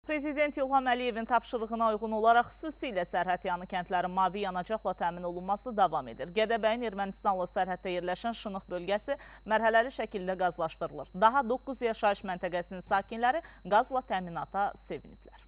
Prezident İlham Əliyevin tapşırığına uyğun olaraq xüsusilə sərhədyanı kəndlərin mavi yanacaqla təmin olunması davam edir. Gədəbəyin Ermənistanla sərhəddə yerləşən Şınıq bölgəsi mərhələli şəkildə qazlaşdırılır. Daha 9 yaşayış məntəqəsinin sakinləri qazla təminata seviniblər.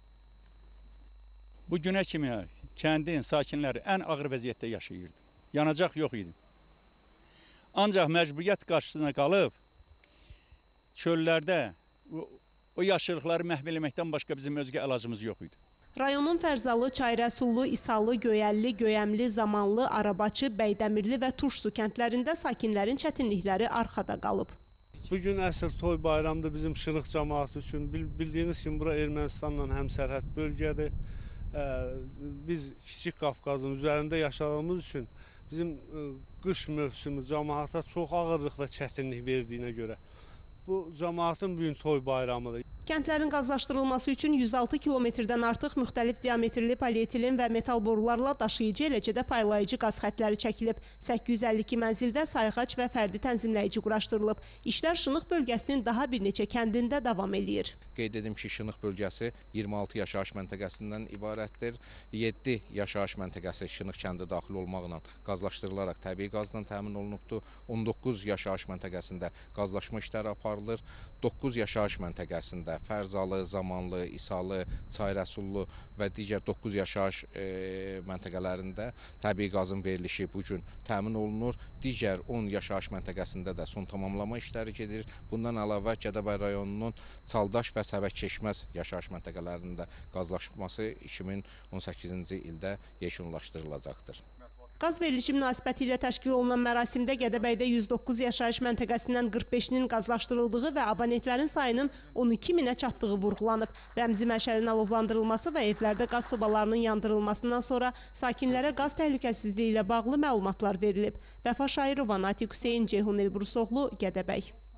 Bu günə kimi kəndin sakinləri ən ağır vəziyyətdə yaşayırdı. Yanacaq yox idi. Ancaq məcburiyyət qarşısına qalıb çöllərdə o yaşılıqları məhv eləməkdən başqa bizim özgə əlacımız yox idi. Rayonun Fərzalı, Çayrəsullu, İsalı, Göyəlli, Göyəmli, Zamanlı, Arabaçı, Bəydəmirli və Turşsu kəndlərində sakinlərin çətinlikləri arxada qalıb. Bugün əsl toy bayramıdır bizim Şınıq cəmaatı üçün. Bildiyiniz kimi bura Ermənistanla həmsərhəd bölgədir. Biz Kiçik Qafqazın üzərində yaşadığımız üçün bizim qış mövsümü cəmaata çox ağırlıq və çətinlik verdiyinə görə bu cəmaatın bugün toy bayramıdır. Kəndlərin qazlaşdırılması üçün 106 kilometrdən artıq müxtəlif diametrli polietilen və metal borularla daşıyıcı, eləcə də paylayıcı qaz xətləri çəkilib. 852 mənzildə sayğac və fərdi tənzimləyici quraşdırılıb. İşlər Şınıq bölgəsinin daha bir neçə kəndində davam eləyir. Qeyd edim ki, Şınıq bölgəsi 26 yaşayış məntəqəsindən ibarətdir. 7 yaşayış məntəqəsi Şınıq kəndi daxil olmaqla qazlaşdırılaraq təbii qazdan təmin olunubdur. 19 yaşayış məntəqəsində qazlaşma işləri aparılır. 9 yaşayış məntəqəsində Fərzalı, Zamanlı, İsalı, Çayrəsullu və digər 9 yaşayış məntəqələrində təbii qazın verilişi bugün təmin olunur. Digər 10 yaşayış məntəqəsində də son tamamlama işləri gedir. Bundan əlavə Gədəbəy rayonunun Çaldaş və Səvək-Keşməz yaşayış məntəqələrində qazlaşması 2018-ci ildə yekunlaşdırılacaqdır. Qaz verilişi münasibəti ilə təşkil olunan mərasimdə Gədəbəydə 109 yaşayış məntəqəsindən 45-nin qazlaşdırıldığı və abonentlərin sayının 12 minə çatdığı vurğulanıb. Rəmzi məşəlin alovlandırılması və evlərdə qaz sobalarının yandırılmasından sonra sakinlərə qaz təhlükəsizliyi ilə bağlı məlumatlar verilib. Vəfa Şairova, Natiq Hüseyin, Ceyhun Elbrusoğlu, Gədəbəy.